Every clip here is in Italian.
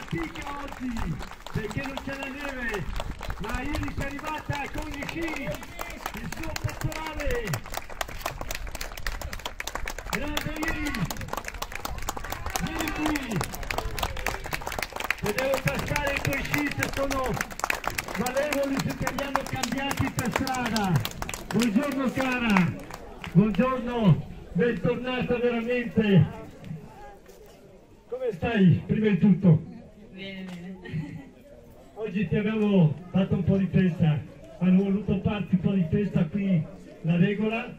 fatica oggi perché non c'è la neve, ma ieri si è arrivata con gli sci, il suo pettorale. Grande Ieri, vieni qui. Se devo passare coi sci se sono valevoli, se te li hanno cambiati per strada. Buongiorno cara, buongiorno, bentornata veramente. Come stai, prima di tutto? Bene, bene. Oggi ti avevo fatto un po' di festa, hanno voluto farti un po' di festa qui la regola,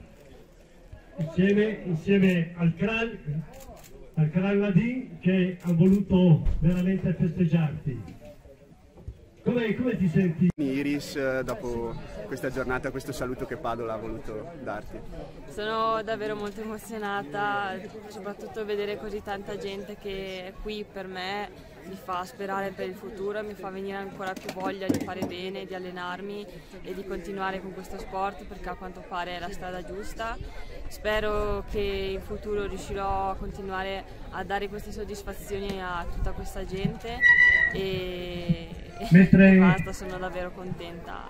insieme al Kral Ladin che ha voluto veramente festeggiarti. Come ti senti? Iris, dopo questa giornata, questo saluto che Padova ha voluto darti. Sono davvero molto emozionata, soprattutto vedere così tanta gente che è qui per me mi fa sperare per il futuro, mi fa venire ancora più voglia di fare bene, di allenarmi e di continuare con questo sport perché a quanto pare è la strada giusta. Spero che in futuro riuscirò a continuare a dare queste soddisfazioni a tutta questa gente e basta, sono davvero contenta.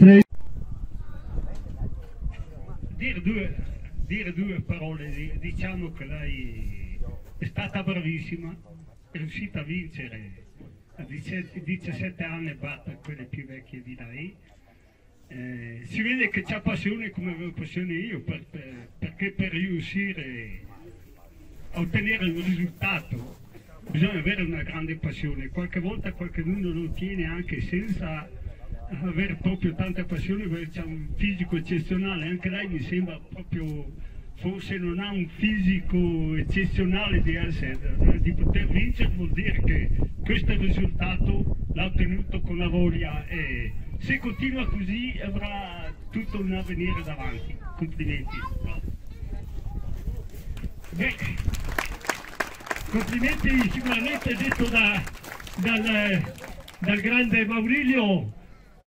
Dire due parole, diciamo che lei è stata bravissima, è riuscita a vincere a 17 anni, batte quelle più vecchie di lei. Si vede che c'ha passione come avevo passione io, perché per riuscire a ottenere un risultato bisogna avere una grande passione. Qualche volta qualcuno lo ottiene anche senza avere proprio tanta passione, perché c'ha un fisico eccezionale. Anche lei mi sembra proprio, forse non ha un fisico eccezionale di poter vincere, vuol dire che questo risultato l'ha ottenuto con la voglia e se continua così avrà tutto un avvenire davanti. Complimenti. Beh, complimenti sicuramente detto dal grande Maurilio.